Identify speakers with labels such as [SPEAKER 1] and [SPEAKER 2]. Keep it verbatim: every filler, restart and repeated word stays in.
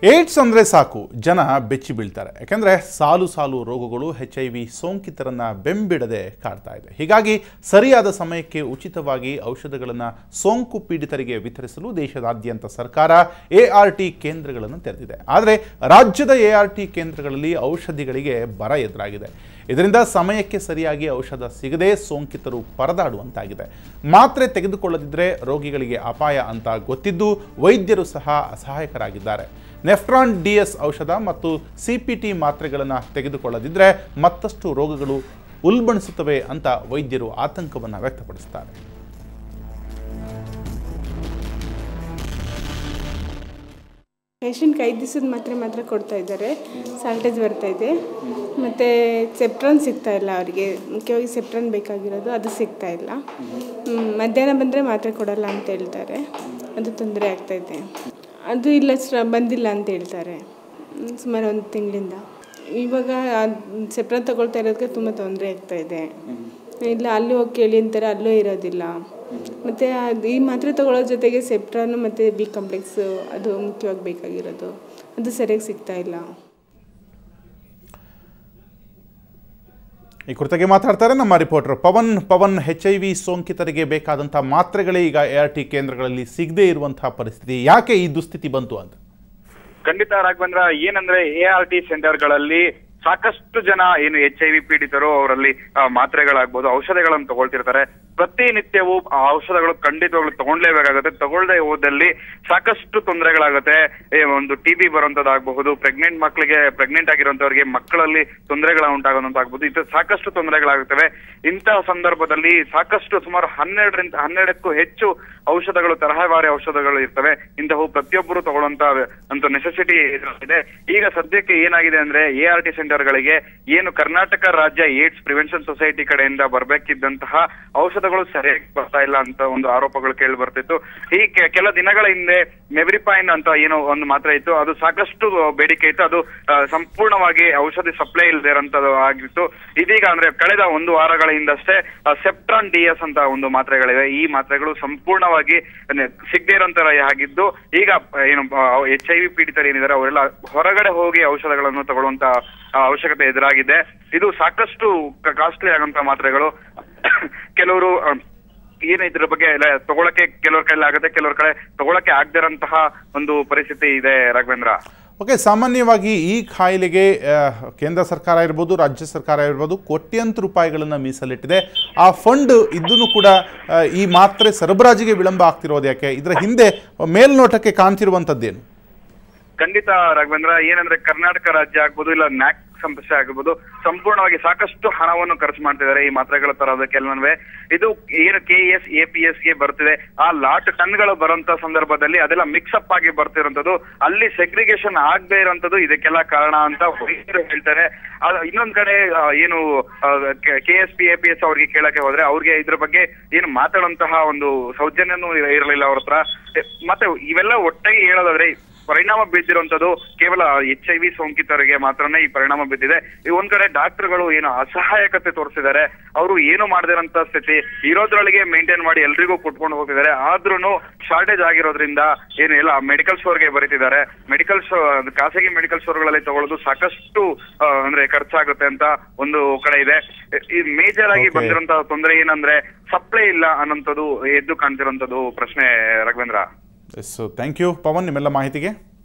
[SPEAKER 1] AIDS ಅಂದರೆ ಸಾಕು ಜನ ಬೆಚ್ಚಿ ಬೀಳ್ತಾರೆ. ಯಾಕಂದರೆ ಸಾಲು ಸಾಲು ರೋಗಗಳು ಎಚ್ ಐ ವಿ ಸೋಂಕಿತರನ್ನು ಬೆಂಬಿಡದೆ ಕಾಡ್ತಾ ಇದೆ. ಹೀಗಾಗಿ ಸರಿಯಾದ ಸಮಯಕ್ಕೆ ಉಚಿತವಾಗಿ ಔಷಧಗಳನ್ನು ಸೋಂಕು ಪೀಡಿತರಿಗೆ ವಿತರಿಸಲು ದೇಶದಾದ್ಯಂತ ಸರ್ಕಾರ ಎ ಆರ್ ಟಿ ಕೇಂದ್ರಗಳನ್ನು ತೆರೆದಿದೆ. ಆದರೆ ರಾಜ್ಯದ ಎ ಆರ್ ಟಿ ಕೇಂದ್ರಗಳಲ್ಲಿ ಔಷಧಿಗಳಿಗೆ ಬರ ಎದುರಾಗಿದೆ. ಇದರಿಂದ ಸಮಯಕ್ಕೆ ಸರಿಯಾಗಿ ಔಷಧ ಸಿಗದೆ ಸೋಂಕಿತರು ಪರದಾಡುವಂತಾಗಿದೆ. ಮಾತ್ರೆ ತೆಗೆದುಕೊಳ್ಳದಿದ್ದರೆ ರೋಗಿಗಳಿಗೆ ಅಪಾಯ ಅಂತ ಗೊತ್ತಿದ್ದು ವೈದ್ಯರು ಸಹ ಅಸಹಾಯಕರಾಗಿದ್ದಾರೆ. ನೆಫ್ರಾನ್ ಡಿ ಎಸ್ ಔಷಧ ಮತ್ತು ಸಿ ಪಿ ಟಿ ಮಾತ್ರೆಗಳನ್ನು ತೆಗೆದುಕೊಳ್ಳದಿದ್ದರೆ ಮತ್ತಷ್ಟು ರೋಗಗಳು ಉಲ್ಬಣಿಸುತ್ತವೆ ಅಂತ ವೈದ್ಯರು ಆತಂಕವನ್ನು ವ್ಯಕ್ತಪಡಿಸುತ್ತಾರೆ.
[SPEAKER 2] ಪೇಷಂಟ್ಗೆ ಐದು ದಿವಸದ ಮಾತ್ರೆ ಮಾತ್ರ ಕೊಡ್ತಾ ಇದ್ದಾರೆ. ಸಾಲ್ಟೇಜ್ ಬರ್ತಾ ಇದೆ ಮತ್ತು ಸೆಪ್ಟ್ರಾನ್ ಸಿಗ್ತಾ ಇಲ್ಲ ಅವರಿಗೆ. ಮುಖ್ಯವಾಗಿ ಸೆಪ್ಟ್ರಾನ್ ಬೇಕಾಗಿರೋದು, ಅದು ಸಿಗ್ತಾ ಇಲ್ಲ. ಮಧ್ಯಾಹ್ನ ಬಂದರೆ ಮಾತ್ರೆ ಕೊಡಲ್ಲ ಅಂತ ಹೇಳ್ತಾರೆ. ಅದು ತೊಂದರೆ ಆಗ್ತಾಯಿದೆ. ಅದು ಇಲ್ಲ ಬಂದಿಲ್ಲ ಅಂತ ಹೇಳ್ತಾರೆ ಸುಮಾರು ಒಂದು ತಿಂಗಳಿಂದ. ಇವಾಗ ಸೆಪ್ಟ್ರಾನ್ ತಗೊಳ್ತಾ ಇರೋದಕ್ಕೆ ತುಂಬ ತೊಂದರೆ ಆಗ್ತಾಯಿದೆ. ಇಲ್ಲ ಅಲ್ಲಿ ಹೋಗಿ ಕೇಳಿ ಅಂತಾರೆ, ಅಲ್ಲೂ ಇರೋದಿಲ್ಲ. ಮತ್ತು ಅದು ಈ ಮಾತ್ರೆ ತಗೊಳ್ಳೋ ಜೊತೆಗೆ ಸೆಪ್ಟ್ರಾನು ಮತ್ತು ಬಿ ಕಾಂಪ್ಲೆಕ್ಸು ಅದು ಮುಖ್ಯವಾಗಿ ಬೇಕಾಗಿರೋದು, ಅದು ಸರಿಯಾಗಿ ಸಿಗ್ತಾ ಇಲ್ಲ.
[SPEAKER 1] ಈ ಕುರಿತಾಗಿ ಮಾತಾಡ್ತಾರೆ ನಮ್ಮ reporter Pavan. Pavan, H I V ಸೋಂಕಿತರಿಗೆ ಬೇಕಾದಂಥ ಮಾತ್ರೆಗಳೇ ಈಗ ಎ ಆರ್ ಟಿ ಕೇಂದ್ರಗಳಲ್ಲಿ ಸಿಗದೇ ಇರುವಂತಹ ಪರಿಸ್ಥಿತಿ, ಯಾಕೆ ಈ ದುಸ್ಥಿತಿ ಬಂತು ಅಂತ?
[SPEAKER 3] ಖಂಡಿತ ರಾಘವೇಂದ್ರ, ಏನಂದ್ರೆ ಎ ಆರ್ ಟಿ ಸೆಂಟರ್ಗಳಲ್ಲಿ ಸಾಕಷ್ಟು ಜನ ಏನು ಎಚ್ ಐ ವಿ ಪೀಡಿತರು ಅವರಲ್ಲಿ ಮಾತ್ರೆಗಳಾಗ್ಬೋದು, ಔಷಧಿಗಳನ್ನು ತಗೊಳ್ತಿರ್ತಾರೆ. ಪ್ರತಿನಿತ್ಯವೂ ಆ ಔಷಧಗಳು ಖಂಡಿತವಾಗ್ಲು ತಗೊಳ್ಲೇಬೇಕಾಗುತ್ತೆ. ತಗೊಳ್ಳದೆ ಹೋದಲ್ಲಿ ಸಾಕಷ್ಟು ತೊಂದರೆಗಳಾಗುತ್ತೆ. ಒಂದು ಟಿ ಬಿ ಬರುವಂತದ್ದಾಗಬಹುದು, ಪ್ರೆಗ್ನೆಂಟ್ ಮಕ್ಕಳಿಗೆ ಪ್ರೆಗ್ನೆಂಟ್ ಆಗಿರುವಂತವ್ರಿಗೆ ಮಕ್ಕಳಲ್ಲಿ ತೊಂದರೆಗಳ ಉಂಟಾಗುವಂತಾಗಬಹುದು. ಇದು ಸಾಕಷ್ಟು ತೊಂದರೆಗಳಾಗುತ್ತವೆ. ಇಂತಹ ಸಂದರ್ಭದಲ್ಲಿ ಸಾಕಷ್ಟು ಸುಮಾರು ಹನ್ನೆರಡರಿಂದ ಹನ್ನೆರಡಕ್ಕೂ ಹೆಚ್ಚು ಔಷಧಗಳು, ತರಹೇವಾರಿ ಔಷಧಗಳು ಇರ್ತವೆ. ಇಂತಹವು ಪ್ರತಿಯೊಬ್ಬರು ತಗೊಳ್ಳುವಂತ ಅಂತ ನೆಸೆಸಿಟಿ ಇದೆ. ಈಗ ಸದ್ಯಕ್ಕೆ ಏನಾಗಿದೆ ಅಂದ್ರೆ ಎ ಆರ್ ಟಿ ಸೆಂಟರ್ಗಳಿಗೆ ಏನು ಕರ್ನಾಟಕ ರಾಜ್ಯ ಏಡ್ಸ್ ಪ್ರಿವೆನ್ಷನ್ ಸೊಸೈಟಿ ಕಡೆಯಿಂದ ಬರ್ಬೇಕಿದ್ದಂತಹ ಔಷಧ ಸರಿಯಾಗಿ ಬರ್ತಾ ಇಲ್ಲ ಅಂತ ಒಂದು ಆರೋಪಗಳು ಕೇಳಿ ಬರ್ತಿತ್ತು. ಈ ಕೆಲ ದಿನಗಳ ಹಿಂದೆ ಮೆಬ್ರಿಪೈನ್ ಅಂತ ಏನೋ ಒಂದು ಮಾತ್ರೆ ಇತ್ತು, ಅದು ಸಾಕಷ್ಟು ಬೇಡಿಕೆ ಇತ್ತು. ಅದು ಸಂಪೂರ್ಣವಾಗಿ ಔಷಧಿ ಸಪ್ಲೈ ಇಲ್ಲದೆ ಇರೋಂಥದ್ದು ಆಗಿತ್ತು. ಇದೀಗ ಅಂದ್ರೆ ಕಳೆದ ಒಂದು ವಾರಗಳ ಹಿಂದಷ್ಟೇ ಸೆಪ್ಟ್ರಾನ್ ಡಿ ಎಸ್ ಅಂತ ಒಂದು ಮಾತ್ರೆಗಳಿವೆ. ಈ ಮಾತ್ರೆಗಳು ಸಂಪೂರ್ಣವಾಗಿ ಸಿಗದೆ ಇರೋಂತರ ಆಗಿದ್ದು, ಈಗ ಏನು ಎಚ್ ಐ ವಿ ಪೀಡಿತರು ಏನಿದ್ದಾರೆ ಅವರೆಲ್ಲ ಹೊರಗಡೆ ಹೋಗಿ ಔಷಧಗಳನ್ನು ತಗೊಳ್ಳುವಂತ ಅವಶ್ಯಕತೆ ಎದುರಾಗಿದೆ. ಇದು ಸಾಕಷ್ಟು ಕಾಸ್ಟ್ಲಿ ಆಗುವಂತ ಮಾತ್ರೆಗಳು. ಕೆಲವರು ಏನು ಇದ್ರ ಬಗ್ಗೆ ತಗೊಳಕ್ಕೆ ಕೆಲವ್ರ ಕೈಲಿ ಆಗುತ್ತೆ, ಕೆಲವ್ರ ಕಡೆ ತಗೊಳಕ್ಕೆ ಆಗದಿರಂತಹ ಒಂದು ಪರಿಸ್ಥಿತಿ ಇದೆ ರಾಘವೇಂದ್ರ.
[SPEAKER 1] ಓಕೆ, ಸಾಮಾನ್ಯವಾಗಿ ಈ ಕಾಯಿಲೆಗೆ ಕೇಂದ್ರ ಸರ್ಕಾರ ಇರ್ಬೋದು, ರಾಜ್ಯ ಸರ್ಕಾರ ಇರ್ಬೋದು, ಕೋಟ್ಯಂತರ ರೂಪಾಯಿಗಳನ್ನು ಮೀಸಲಿಟ್ಟಿದೆ. ಆ ಫಂಡ್ ಇದನ್ನು ಕೂಡ ಈ ಮಾತ್ರೆ ಸರಬರಾಜಿಗೆ ವಿಳಂಬ ಆಗ್ತಿರೋದು ಯಾಕೆ? ಇದರ ಹಿಂದೆ ಮೇಲ್ನೋಟಕ್ಕೆ ಕಾಣ್ತಿರುವಂತದ್ದೇನು?
[SPEAKER 3] ಖಂಡಿತ ರಾಘವೇಂದ್ರ, ಏನಂದ್ರೆ ಕರ್ನಾಟಕ ರಾಜ್ಯ ಆಗ್ಬೋದು, ಇಲ್ಲ ನ್ಯಾಕ್ ಸಂಸ್ಥೆ ಆಗಿರ್ಬೋದು, ಸಂಪೂರ್ಣವಾಗಿ ಸಾಕಷ್ಟು ಹಣವನ್ನು ಖರ್ಚು ಮಾಡ್ತಿದ್ದಾರೆ ಈ ಮಾತ್ರೆಗಳ ತರೋದಕ್ಕೆಲ್ಲವೇ. ಇದು ಏನು K S A P S ಗೆ ಬರ್ತಿದೆ, ಆ ಲಾಟ್ ಟನ್ಗಳು ಬರುವಂತ ಸಂದರ್ಭದಲ್ಲಿ ಅದೆಲ್ಲ ಮಿಕ್ಸಪ್ ಆಗಿ ಬರ್ತಿರೋಂಥದ್ದು, ಅಲ್ಲಿ ಸೆಗ್ರಿಗೇಷನ್ ಆಗದೆ ಇರೋಂಥದ್ದು ಇದಕ್ಕೆಲ್ಲ ಕಾರಣ ಅಂತ ವೈದ್ಯರು ಹೇಳ್ತಾರೆ. ಇನ್ನೊಂದ್ ಕಡೆ ಏನು K S P A P S ಅವ್ರಿಗೆ ಕೇಳಕ್ಕೆ ಹೋದ್ರೆ ಅವ್ರಿಗೆ ಇದ್ರ ಬಗ್ಗೆ ಏನು ಮಾತಾಡುವಂತಹ ಒಂದು ಸೌಜನ್ಯನೂ ಇರಲಿಲ್ಲ ಅವ್ರ ಹತ್ರ. ಮತ್ತೆ ಇವೆಲ್ಲ ಒಟ್ಟಾಗಿ ಹೇಳೋದಾದ್ರೆ ಪರಿಣಾಮ ಬೀಳ್ತಿರುವಂತದ್ದು ಕೇವಲ ಎಚ್ ಐ ವಿ ಸೋಂಕಿತರಿಗೆ ಮಾತ್ರನೇ ಈ ಪರಿಣಾಮ ಬಿದ್ದಿದೆ. ಈ ಒಂದ್ ಕಡೆ ಡಾಕ್ಟರ್ಗಳು ಏನು ಅಸಹಾಯಕತೆ ತೋರಿಸಿದ್ದಾರೆ, ಅವರು ಏನು ಮಾಡದಿರೋಂತ ಸ್ಥಿತಿ ಇರೋದ್ರೊಳಗೆ ಮೇಂಟೈನ್ ಮಾಡಿ ಎಲ್ರಿಗೂ ಕೊಟ್ಕೊಂಡು ಹೋಗ್ತಿದ್ದಾರೆ. ಆದ್ರೂ ಶಾರ್ಟೇಜ್ ಆಗಿರೋದ್ರಿಂದ ಏನು ಎಲ್ಲ ಮೆಡಿಕಲ್ ಸ್ಟೋರ್ಗೆ ಬರೀತಿದ್ದಾರೆ. ಮೆಡಿಕಲ್ ಸ್ಟೋರ್, ಖಾಸಗಿ ಮೆಡಿಕಲ್ ಸ್ಟೋರ್ಗಳಲ್ಲಿ ತಗೊಳ್ಳೋದು ಸಾಕಷ್ಟು ಅಂದ್ರೆ ಖರ್ಚಾಗುತ್ತೆ ಅಂತ ಒಂದು ಕಡೆ ಇದೆ. ಈ ಮೇಜರ್ ಆಗಿ ಬಂದಿರೋಂತ ತೊಂದರೆ ಏನಂದ್ರೆ ಸಪ್ಲೈ ಇಲ್ಲ ಅನ್ನೋಂಥದ್ದು ಎದ್ದು ಕಾಣ್ತಿರೋಂಥದ್ದು ಪ್ರಶ್ನೆ Raghavendra.
[SPEAKER 1] Yes, thank you Pavan ನಿಮ್ಮೆಲ್ಲ ಮಾಹಿತಿಗೆ.